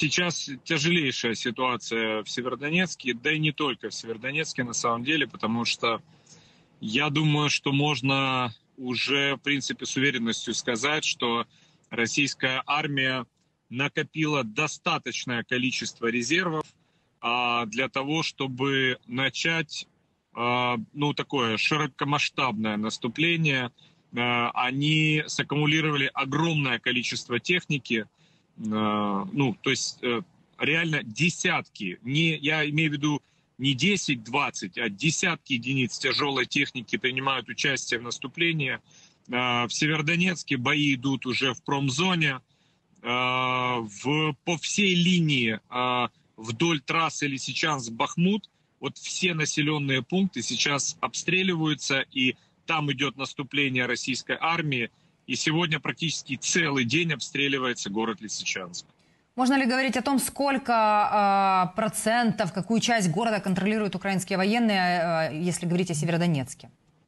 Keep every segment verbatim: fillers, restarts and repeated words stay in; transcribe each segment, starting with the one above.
сейчас тяжелейшая ситуация в Северодонецке, да и не только в Северодонецке на самом деле, потому что я думаю, что можно уже, в принципе, с уверенностью сказать, что российская армия накопила достаточное количество резервов а, для того, чтобы начать а, ну, такое широкомасштабное наступление. А, они саккумулировали огромное количество техники, а, ну, то есть а, реально десятки, не, я имею в виду не десять-двадцать, а десятки единиц тяжелой техники принимают участие в наступлении. А, в Северодонецке бои идут уже в промзоне. В, по всей линии вдоль трассы Лисичанск-Бахмут вот все населенные пункты сейчас обстреливаются, и там идет наступление российской армии, и сегодня практически целый день обстреливается город Лисичанск. Можно ли говорить о том, сколько э, процентов, какую часть города контролируют украинские военные, э, если говорить о Северодонецке?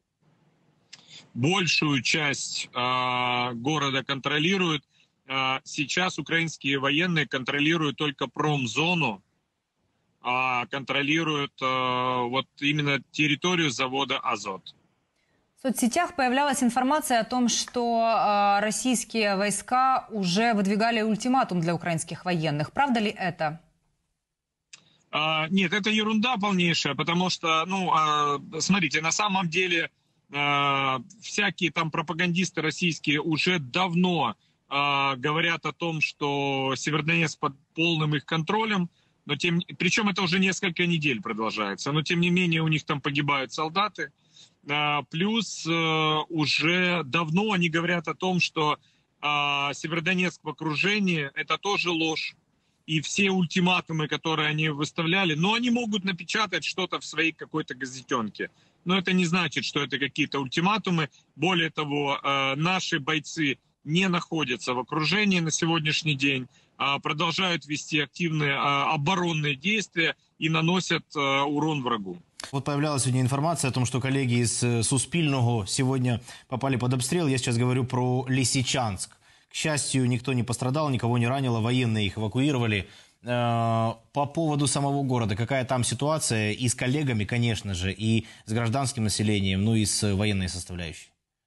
Большую часть э, города контролируют. Сейчас украинские военные контролируют только промзону, а контролируют э, вот именно территорию завода «Азот». В соцсетях появлялась информация о том, что э, российские войска уже выдвигали ультиматум для украинских военных. Правда ли это? А, нет, это ерунда полнейшая, потому что, ну, а, смотрите, на самом деле а, всякие там пропагандисты российские уже давно говорят о том, что Северодонецк под полным их контролем, но тем, причем это уже несколько недель продолжается, но тем не менее у них там погибают солдаты. Плюс уже давно они говорят о том, что Северодонецк в окружении – это тоже ложь. И все ультиматумы, которые они выставляли, но они могут напечатать что-то в своей какой-то газетенке. Но это не значит, что это какие-то ультиматумы. Более того, наши бойцы не находятся в окружении на сегодняшний день, а продолжают вести активные оборонные действия и наносят урон врагу. Вот появлялась сегодня информация о том, что коллеги из Суспильного сегодня попали под обстрел. Я сейчас говорю про Лисичанск. К счастью, никто не пострадал, никого не ранило, военные их эвакуировали. По поводу самого города, какая там ситуация и с коллегами, конечно же, и с гражданским населением, ну и с военной составляющей?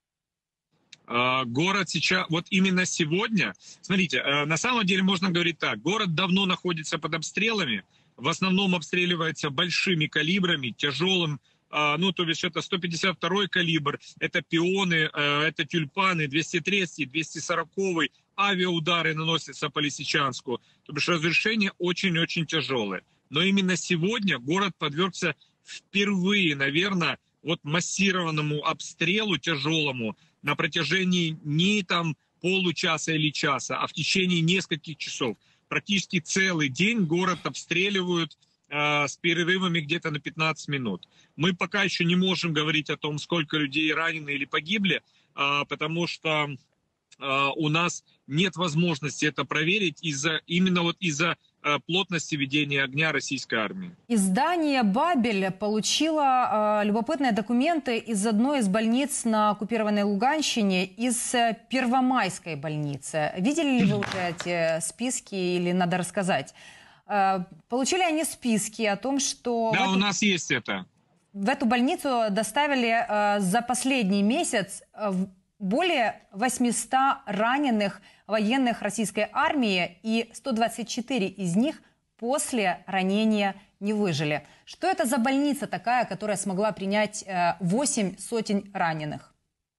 Город сейчас, вот именно сегодня, смотрите, на самом деле можно говорить так, город давно находится под обстрелами, в основном обстреливается большими калибрами, тяжелым, ну то бишь это сто пятьдесят второй калибр, это пионы, это тюльпаны, двести третий, двести сороковый, авиаудары наносятся по Лисичанску, то бишь разрушения очень-очень тяжелые. Но именно сегодня город подвергся впервые, наверное, вот массированному обстрелу тяжелому, на протяжении не там получаса или часа, а в течение нескольких часов. Практически целый день город обстреливают э, с перерывами где-то на пятнадцать минут. Мы пока еще не можем говорить о том, сколько людей ранены или погибли, э, потому что э, у нас нет возможности это проверить из-за именно вот из-за э, плотности ведения огня российской армии. Издание «Бабель» получило э, любопытные документы из одной из больниц на оккупированной Луганщине, из э, Первомайской больницы. Видели ли вы уже эти списки или надо рассказать? Э, получили они списки о том, что... Да, эту... у нас есть это. В эту больницу доставили э, за последний месяц э, более восьмисот раненых военных российской армии, и сто двадцать четыре из них после ранения не выжили. Что это за больница такая, которая смогла принять восемь сотен раненых?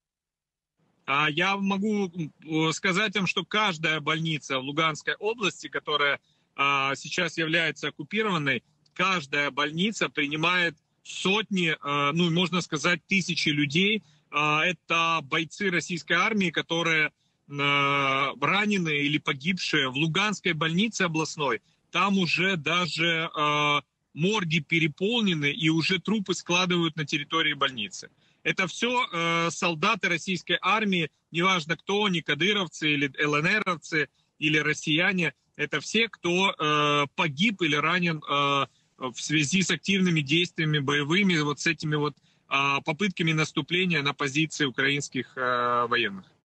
Я могу сказать вам, что каждая больница в Луганской области, которая сейчас является оккупированной, каждая больница принимает сотни, ну, можно сказать, тысячи людей. Это бойцы российской армии, которые раненые или погибшие в Луганской больнице областной. Там уже даже э, морги переполнены, и уже трупы складывают на территории больницы. Это все э, солдаты российской армии, неважно кто они, кадыровцы или ЛНРовцы или россияне. Это все, кто э, погиб или ранен э, в связи с активными действиями боевыми, вот с этими вот э, попытками наступления на позиции украинских э, военных.